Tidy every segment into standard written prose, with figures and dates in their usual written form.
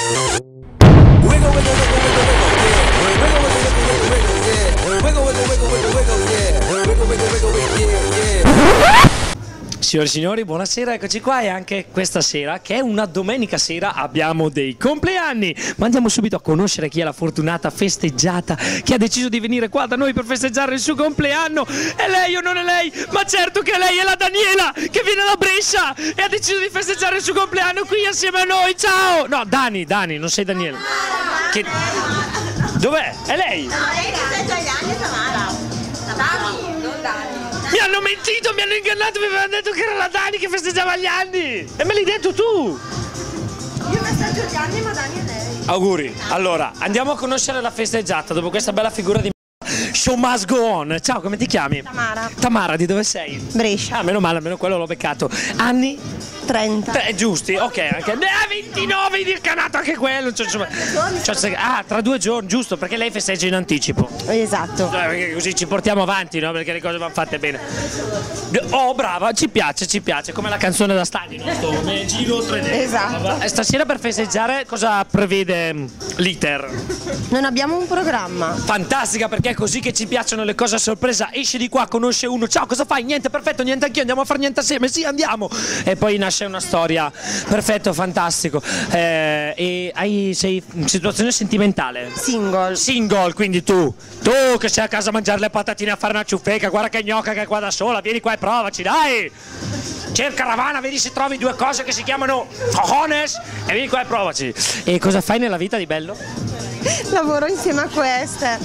Signore e signori, buonasera, eccoci qua e anche questa sera, che è una domenica sera, abbiamo dei compleanni. Ma andiamo subito a conoscere chi è la fortunata festeggiata che ha deciso di venire qua da noi per festeggiare il suo compleanno. È lei o non è lei? Ma certo che è lei, è la Daniela, che viene da Brescia e ha deciso di festeggiare il suo compleanno qui assieme a noi. Ciao! No, Dani, non sei Daniela. Che... Dov'è? È lei? No, lei festeggia gli anni, Tamara. Dani, non Dani. Mi hanno mentito, mi hanno ingannato, mi avevano detto che era la Dani che festeggiava gli anni! E me l'hai detto tu! Io festeggio gli anni, ma Dani è lei. Auguri! Allora, andiamo a conoscere la festeggiata dopo questa bella figura di Show must go on! Ciao, come ti chiami? Tamara. Tamara, di dove sei? Brescia. Ah, meno male, almeno quello l'ho beccato. Anni? 30. Giusti, ok, anche 29 di canato anche quello. Tra 2 giorni, giusto, perché lei festeggia in anticipo. Esatto. Perché così ci portiamo avanti, no? Perché le cose vanno fatte bene. Oh, brava, ci piace, come la canzone da stadio, no? Sto ne giro 3D. Esatto. Stasera per festeggiare cosa prevede l'iter? Non abbiamo un programma. Fantastica, perché è così che ci piacciono le cose a sorpresa. Esce di qua, conosce uno, ciao, cosa fai? Niente, perfetto, niente anch'io, andiamo a fare niente assieme, sì, andiamo. E poi nasce una storia, perfetto, fantastico. E sei in situazione sentimentale? Single, quindi tu che sei a casa a mangiare le patatine, a fare una ciuffeca, guarda che gnocca che è qua da sola, vieni qua e provaci, dai! Cerca Ravana, vedi se trovi 2 cose che si chiamano cojones e vieni qua e provaci. E cosa fai nella vita di bello? Lavoro insieme a queste.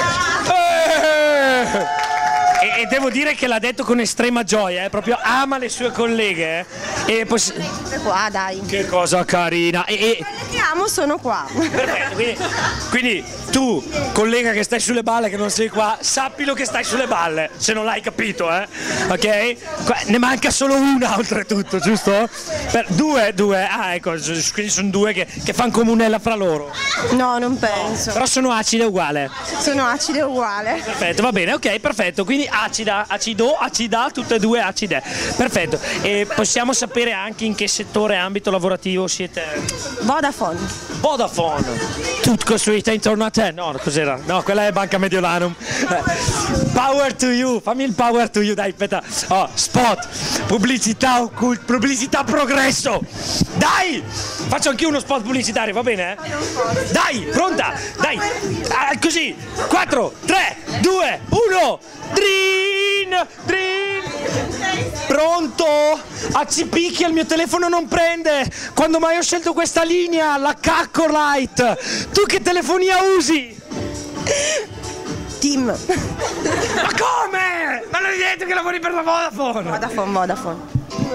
E devo dire che l'ha detto con estrema gioia, proprio ama le sue colleghe. E poi... Qua, dai. Che cosa carina. Quelle che amo sono qua. Perfetto, quindi tu, collega che stai sulle balle, che non sei qua, sappilo che stai sulle balle, se non l'hai capito, ok? Ne manca solo una oltretutto, giusto? Due, ecco, quindi sono 2 che fanno comunella fra loro. No, non penso. Però sono acide uguale. Sono acide uguale. Perfetto, va bene, ok, perfetto, quindi acida, tutte e 2 acide. Perfetto, e possiamo sapere anche in che settore, ambito lavorativo siete? Vodafone, tutto costruito intorno a te? No, cos'era? No, quella è Banca Mediolanum. Power to you, fammi il power to you, dai, aspetta. Oh, spot, pubblicità progresso. Dai, faccio anche uno spot pubblicitario, va bene? Dai, pronta? Dai, così, 4, 3, 2, 1, Drin! Pronto? Ci picchia, il mio telefono non prende. Quando mai ho scelto questa linea, la Caccolite? Tu che telefonia usi? Team. Ma come? Ma non hai detto che lavori per la Vodafone? Vodafone.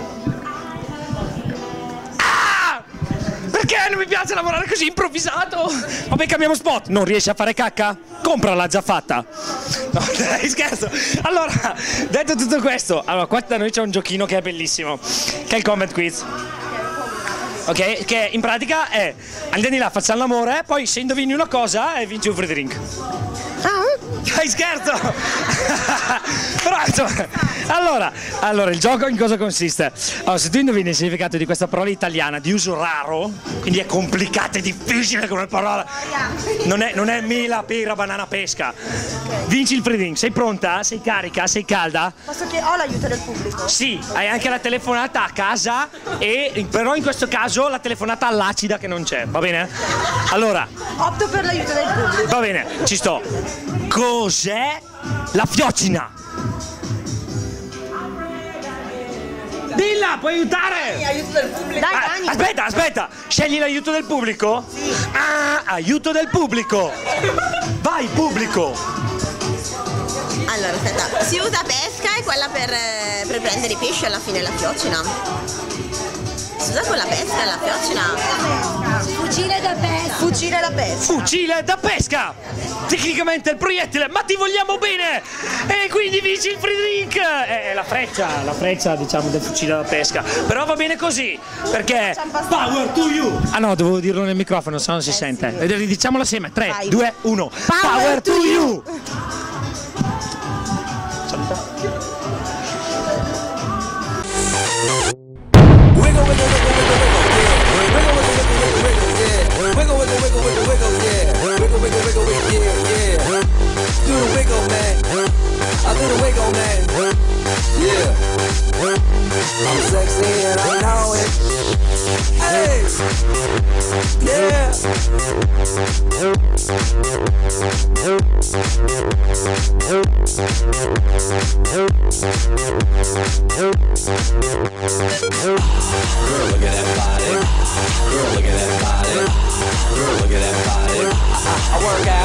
Perché non mi piace lavorare così improvvisato? Vabbè, cambiamo spot. Non riesci a fare cacca? Comprala già fatta. No, dai, scherzo. Allora, detto tutto questo, allora qua da noi c'è un giochino che è bellissimo, che è il comment quiz. Ok? Che in pratica è andiamo di là, facciamo l'amore, poi se indovini una cosa vinci un free drink. Dai, scherzo! Però insomma, allora il gioco in cosa consiste? Allora, se tu indovini il significato di questa parola italiana di uso raro, quindi è complicata e difficile come parola, non è mela, pera, banana, pesca, vinci il free drink. Sei pronta? Sei carica? Sei calda? Posso che ho l'aiuto del pubblico? Sì, hai anche la telefonata a casa, però in questo caso la telefonata all'acida che non c'è, va bene? Allora, opto per l'aiuto del pubblico. va bene, ci sto. Cos'è la fiocina? Dilla, puoi aiutare? Aiuto del pubblico. Dai, Dani. Aspetta, scegli l'aiuto del pubblico? Sì. Aiuto del pubblico. Vai, pubblico. Allora, aspetta, si usa pesca e quella per prendere i pesci alla fine, la fiocina. Si usa con la pesca, la fiocina. Fucile da pesca. Fucile da pesca. Tecnicamente il proiettile, ma ti vogliamo bene. E quindi vinci il free drink. È la freccia diciamo del fucile da pesca. Però va bene così, perché power to you. Ah no, dovevo dirlo nel microfono, se no non si sente. Diciamolo assieme, 3, 2, 1. Power to you. look at that body. Girl, look at that body. Girl, look at that body. I work out.